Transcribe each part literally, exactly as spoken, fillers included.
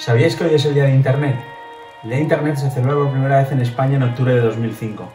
¿Sabíais que hoy es el Día de Internet? El Día de Internet se celebra por primera vez en España en octubre de dos mil cinco.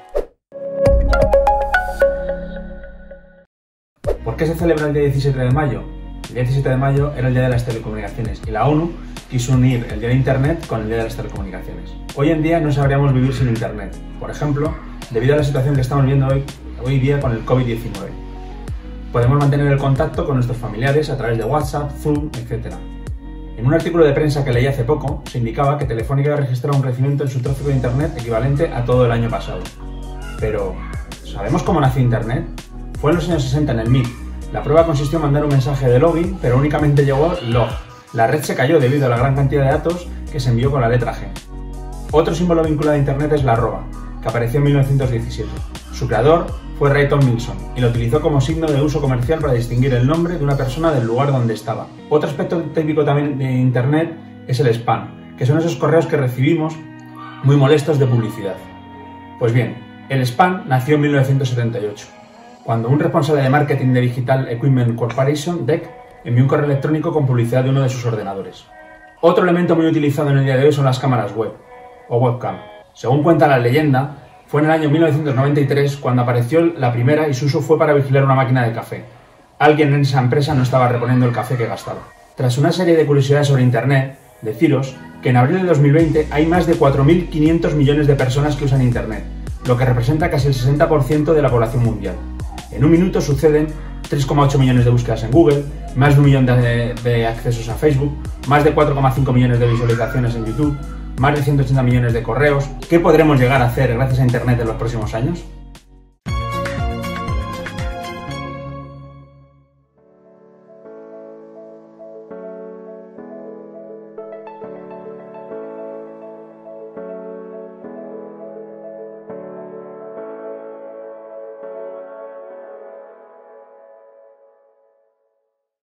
¿Por qué se celebra el día diecisiete de mayo? El día diecisiete de mayo era el Día de las Telecomunicaciones y la ONU quiso unir el Día de Internet con el Día de las Telecomunicaciones. Hoy en día no sabríamos vivir sin Internet, por ejemplo, debido a la situación que estamos viendo hoy, hoy día con el COVID diecinueve. Podemos mantener el contacto con nuestros familiares a través de WhatsApp, Zoom, etcétera. En un artículo de prensa que leí hace poco, se indicaba que Telefónica había registrado un crecimiento en su tráfico de Internet equivalente a todo el año pasado. Pero, ¿sabemos cómo nació Internet? Fue en los años sesenta en el M I T. La prueba consistió en mandar un mensaje de login, pero únicamente llegó log. La red se cayó debido a la gran cantidad de datos que se envió con la letra G. Otro símbolo vinculado a Internet es la arroba, que apareció en mil novecientos diecisiete. Su creador fue Ray Tomlinson y lo utilizó como signo de uso comercial para distinguir el nombre de una persona del lugar donde estaba. Otro aspecto típico también de Internet es el spam, que son esos correos que recibimos muy molestos de publicidad. Pues bien, el spam nació en mil novecientos setenta y ocho, cuando un responsable de marketing de Digital Equipment Corporation, D E C, envió un correo electrónico con publicidad de uno de sus ordenadores. Otro elemento muy utilizado en el día de hoy son las cámaras web, o webcam. Según cuenta la leyenda, fue en el año mil novecientos noventa y tres cuando apareció la primera y su uso fue para vigilar una máquina de café. Alguien en esa empresa no estaba reponiendo el café que gastaba. Tras una serie de curiosidades sobre Internet, deciros que en abril de dos mil veinte hay más de cuatro mil quinientos millones de personas que usan Internet, lo que representa casi el sesenta por ciento de la población mundial. En un minuto suceden tres coma ocho millones de búsquedas en Google, más de un millón de, de accesos a Facebook, más de cuatro coma cinco millones de visualizaciones en YouTube, más de ciento ochenta millones de correos. ¿Qué podremos llegar a hacer gracias a Internet en los próximos años?